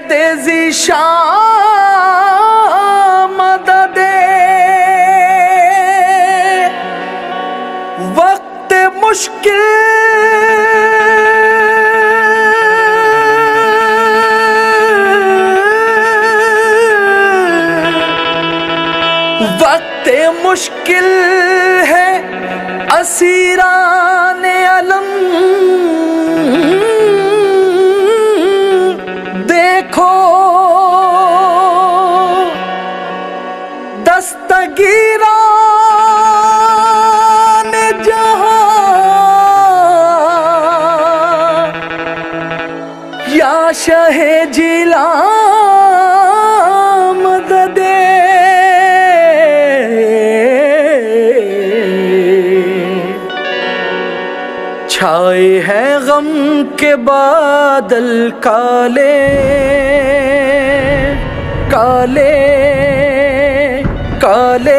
तेजी शामद दे, वक्त मुश्किल वक्त मुश्किल है असीराने अलम, देखो दस्तगीराने जहां, या शहे जिला मददे। छाए हैं गम के बादल काले काले काले,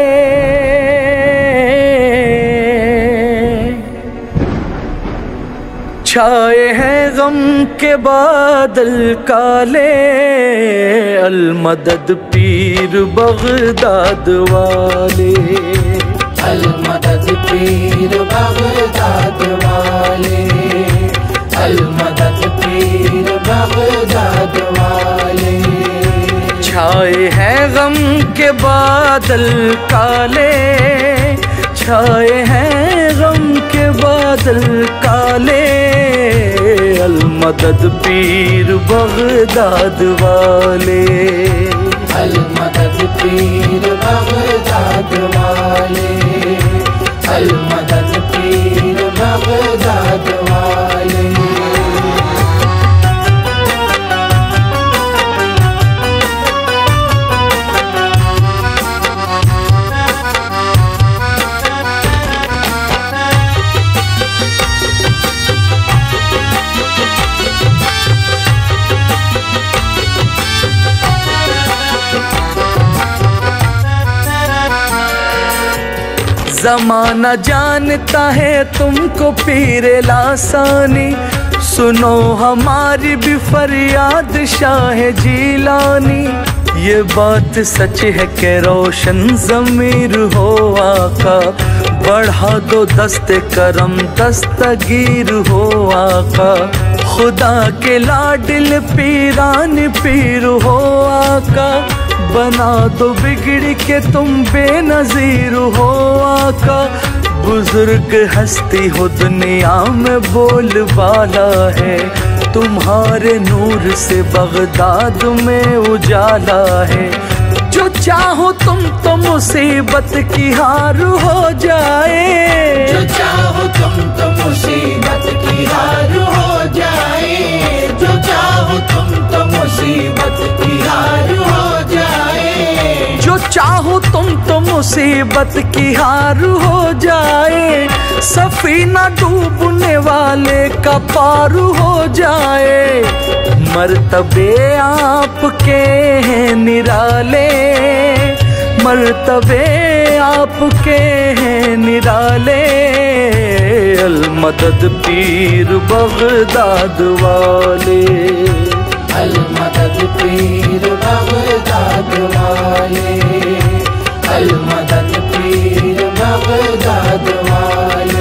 छाए हैं गम के बादल काले, अलमदद पीर बगदाद वाले, अलमदद पीर बगदाद वाले, अलमदद पीर बगदाद वाले। छाए हैं गम के बादल काले, छाए हैं गम के बादल काले, अलमदद पीर बगदाद वाले, अलमदद पीर बगदाद वाले, अलमदद पीर बगदाद वाले। ज़माना जानता है तुमको पीरे लासानी, सुनो हमारी भी फरियाद शाह जीलानी। ये बात सच है कि रोशन ज़मीर हो आका, बढ़ा दो दस्ते करम दस्तगीर हो आका, खुदा के लाडिल पीरान पीर हो आका, बना दो बिगड़ के तुम बेनज़ीर हो आका। बुजुर्ग हस्ती हो दुनिया में बोलबाला है, तुम्हारे नूर से बगदाद में उजाला है। जो चाहो तुम तो मुसीबत की हार हो जाए, जो चाहो तुम तो मुसीबत की हार हो जाए, जो चाहो तुम तो मुसीबत की हार हो जाए, जो चाहो तुम तो मुसीबत की हार हो जाए, सफीना डूबने वाले का पार हो जाए। मर्तबे आपके हैं निराले, मर्तबे आपके हैं निराले, अलमदद पीर बगदाद वाले, अलमदद पीर बगदाद वाले, अलमदद पीर बगदाद वाले।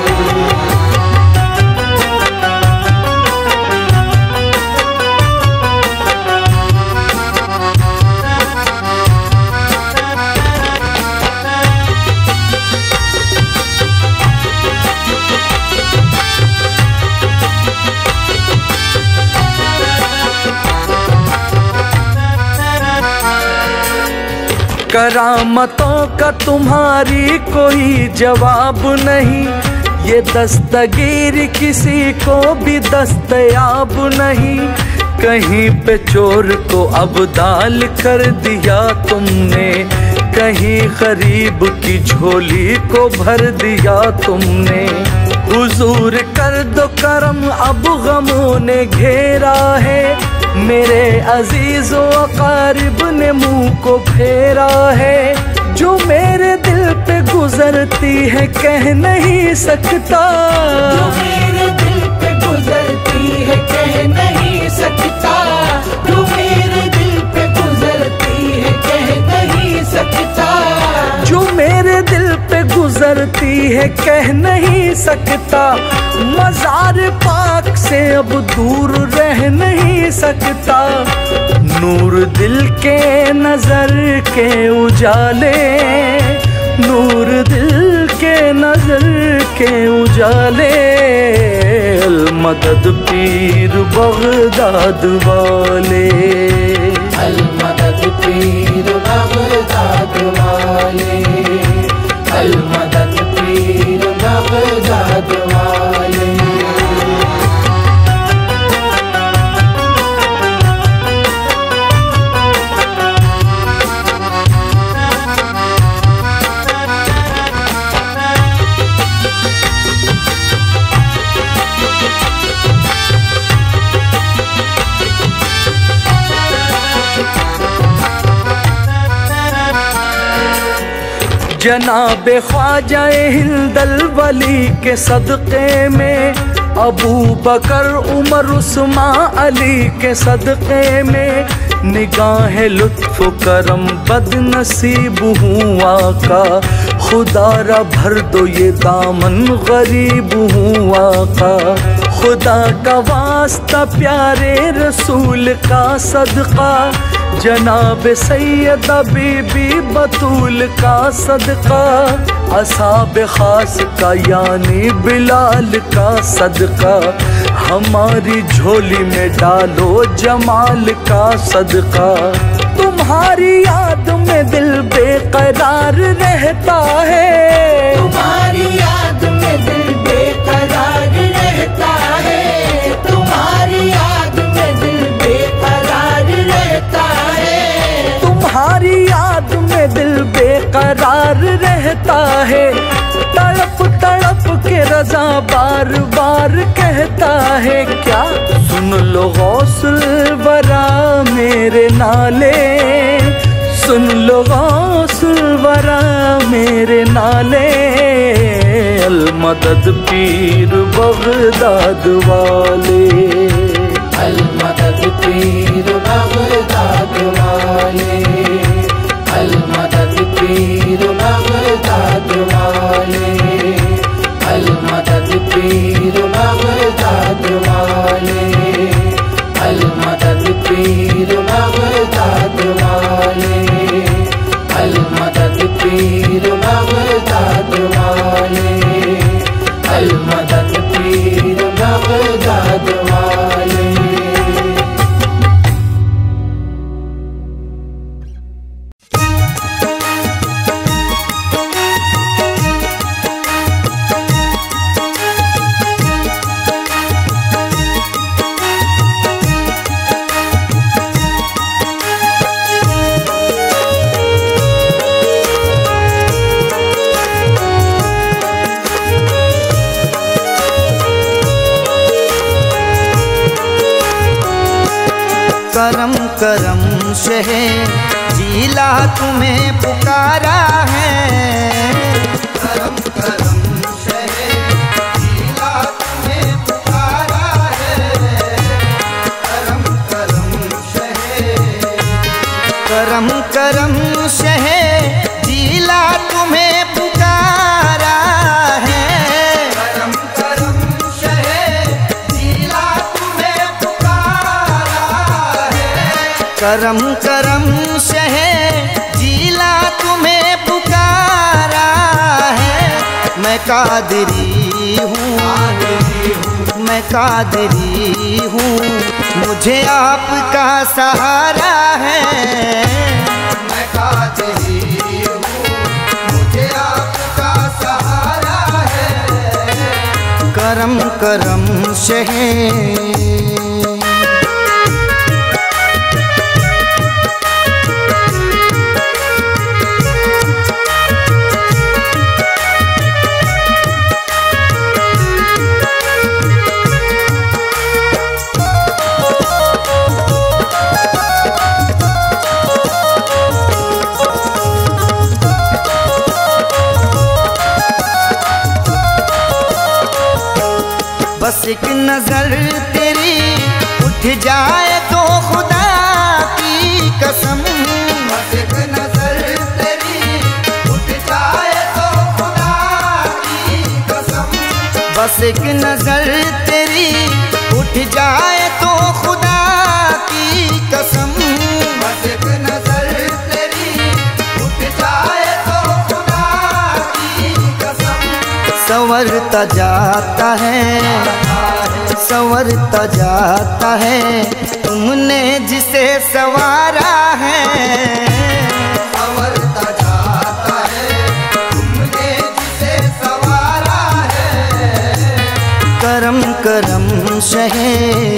करामतों का तुम्हारी कोई जवाब नहीं, ये दस्तगीर किसी को भी दस्तयाब नहीं। कहीं पे चोर को अब्दाल कर दिया तुमने, कहीं गरीब की झोली को भर दिया तुमने। हुजूर कर दो करम अब गमों ने घेरा है, मेरे अजीज़ो अकारिब ने मुंह को फेरा है। जो मेरे दिल पे गुजरती है कह नहीं सकता, जो मेरे दिल पे गुजरती है कह नहीं सकता, जो मेरे दिल पे गुजरती है कह नहीं सकता, जो मेरे दिल पे गुजरती है कह नहीं सकता। मज़ार पाक से अब दूर रह नहीं सकता, नूर दिल के नजर के उजाले, नूर दिल के नजर के उजाले। अल मदद पीर बगदाद वाले, अल मदद पीर बगदाद वाले, अल मदद पीर बगदाद वाले। जनाब ख्वाजा हिंदल वली के सदक़े में, अबू बकर उमर उस्मान अली के सदक़े में, निगाह लुत्फ़ करम बदनसीब हूँ आका, खुदारा भर दो ये दामन गरीब हूँ आका। खुदा का वास्ता प्यारे रसूल का सदका, जनाब सैयदा बीबी बतूल का सदका, असाब खास का यानी बिलाल का सदका, हमारी झोली में डालो जमाल का सदका। तुम्हारी याद में दिल बेकरार रहता है, तुम्हारी याद में दिल बेकरार रहता है, तुम्हारी याद में दिल बेकरार रहता है, तुम्हारी याद में दिल बेकरार रहता है। तड़प तड़प के रज़ा बार बार कहता है क्या, सुन लो गौसुल वरा मेरे नाले, सुन लो गौसुल वरा मेरे नाले। अल मदद पीर बगदाद वाले, अल मदद पीर बगदाद वाले, अल मदद पीर बगदाद वाले, अल मदद पीर बगदाद वाले, अल मदद पीर बगदाद वाले, अल मदद पीर बगदाद वाले, अल मदद पीर बगदाद वाले। करम करम शहे जीला तुम्हें पुकारा है, करम करम शहे जीला तुम्हें पुकारा है, करम करम शहे, करम करम शहे जीला तुम्हें पुकारा है, करम करम शहे जीला तुम्हें पुकारा है, करम करम शहे जीला तुम्हें पुकारा है। मैं कादरी हूँ, मैं कादरी हूँ, मुझे आपका सहारा है, मैं कादरी हूँ, मुझे आपका सहारा है, करम करम शहे। बस एक नजर तेरी उठ जाए तो खुदा की कसम, बस एक नजर तेरी उठ जाए तो खुदा की कसम, बस एक नजर तेरी उठ जाए तो खुदा की कसम, बस एक नजर तेरी उठ जाए तो खुदा की कसम। संवरता जाता है, संवरता जाता है तुमने जिसे संवारा है, संवरता जाता है तुमने जिसे संवारा है। करम करम शहे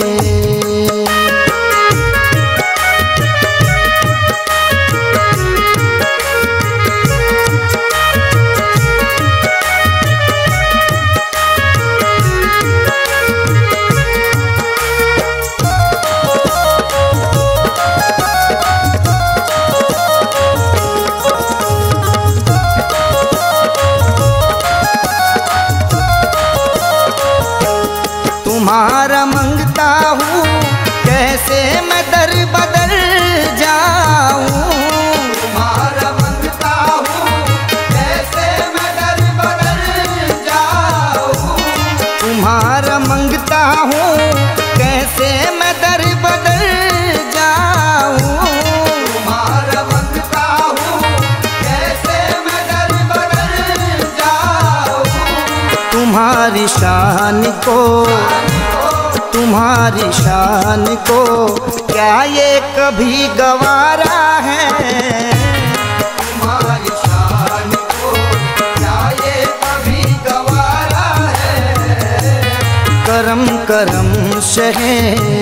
तुम्हारा मंगता हूँ कैसे मैं दर बदर जाऊँ, तुम्हारा मंगता हूँ कैसे मैं दर बदर जाऊँ, तुम्हारा मंगता हूँ कैसे मैं दर बदर जाऊँ, तुम्हारा मंगता हूँ कैसे मैं दर बदर जाऊँ। तुम्हारी शान को, तुम्हारी शान को क्या ये कभी गवारा है, तुम्हारी शान को क्या ये कभी गवारा है। करम करम शहे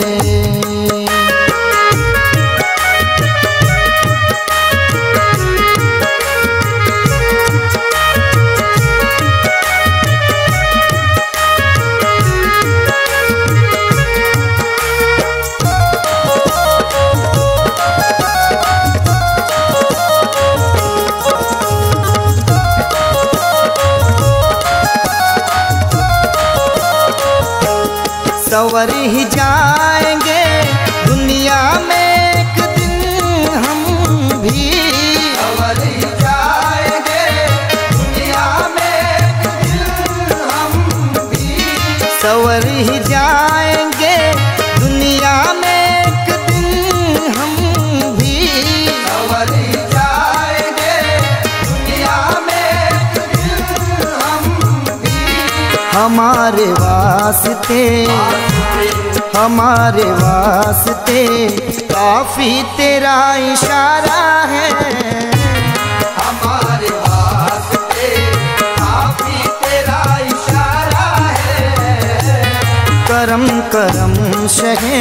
संवर ही जाएंगे दुनिया में एक दिन हम भी, संवर ही जाएंगे दुनिया में एक दिन हम भी, संवर ही जाएंगे दुनिया में एक दिन हम भी, संवर ही जाएंगे दुनिया में एक दिन हम भी। हमारे वास्ते, हमारे वास्ते काफी तेरा इशारा है, हमारे वास्ते काफी तेरा इशारा है। करम करम शहे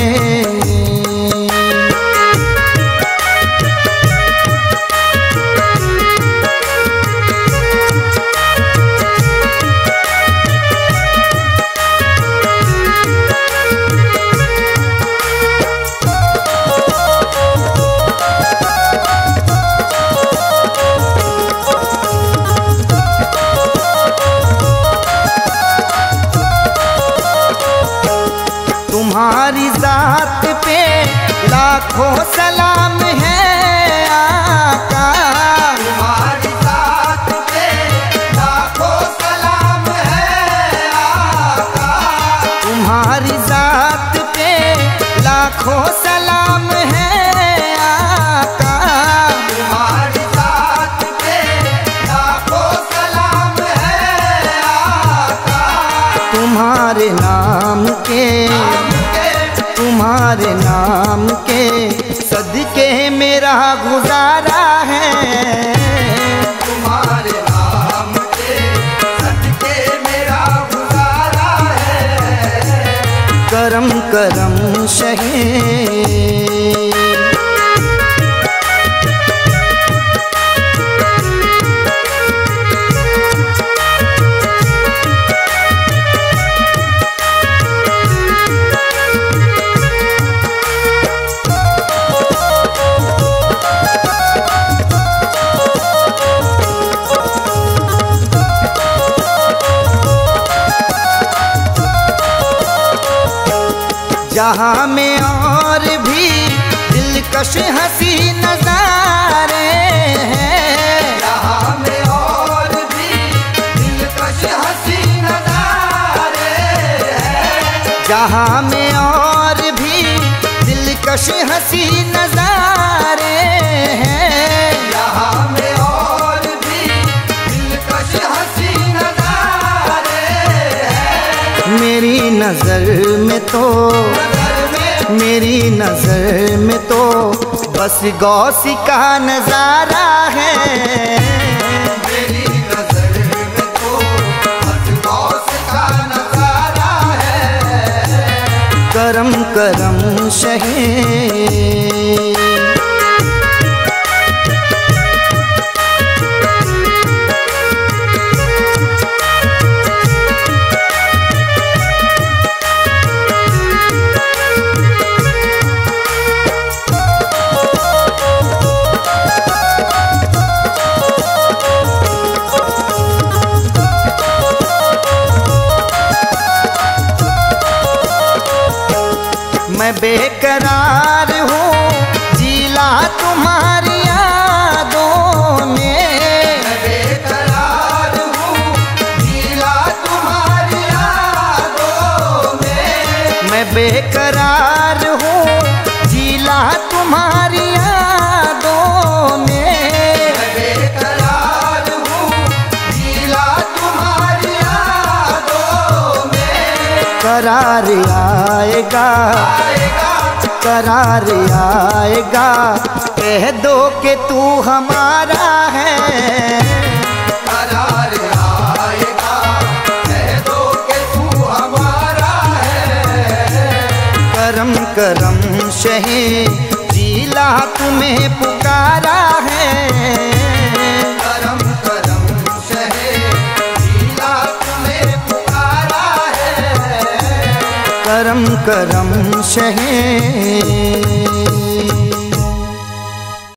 तुम्हारी जात पे लाखों सलाम है आका, तुम्हारी जात पे लाखों सलाम है आका, तुम्हारी जात पे लाखों सलाम है आका, तुम्हारी जात पे लाखों सलाम है आका। तुम्हारे नाम के, तुम्हारे नाम के सदके मेरा गुजारा है, तुम्हारे नाम के सदके मेरा गुजारा है। करम करम शहे जहाँ में दिलकश हंसी नजारे हैं। यहाँ में और भी दिलकश हंसी नजारे हैं। जहाँ में और भी दिलकश हंसी नजारे हैं। यहाँ में और भी दिलकश हंसी नजारे हैं। मेरी नजर में तो मेरी नजर में तो बस गौसी का नजारा है। मेरी नजर में तो बस गौसी का नजारा है। करम करम शहे मैं बेकरार हूँ जिला तुम्हारी यादों में। मैं बेकरार हूँ जिला तुम्हारी यादों में। मैं बेकरार हूँ जिला तुम्हारी यादों में। मैं बेकरार हूँ जिला तुम्हारी यादों में। करार आएगा करार आएगा कह दो कि तू हमारा है। करार आएगा कह दो कि तू हमारा है। करम करम शहे जिला तुम्हें पुकारा है। करम करम शहे जिला तुम्हें पुकारा है। करम करम शहे